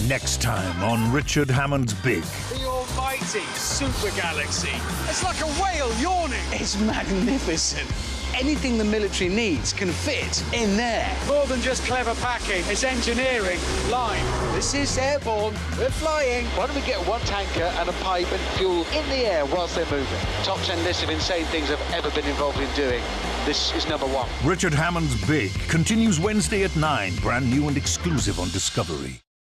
Next time on Richard Hammond's Big. The almighty super galaxy. It's like a whale yawning. It's magnificent. Anything the military needs can fit in there. More than just clever packing, it's engineering live. This is airborne. We're flying. Why don't we get one tanker and a pipe and fuel in the air whilst they're moving? Top 10 list of insane things I've ever been involved in doing. This is number one. Richard Hammond's Big continues Wednesday at 9, brand new and exclusive on Discovery.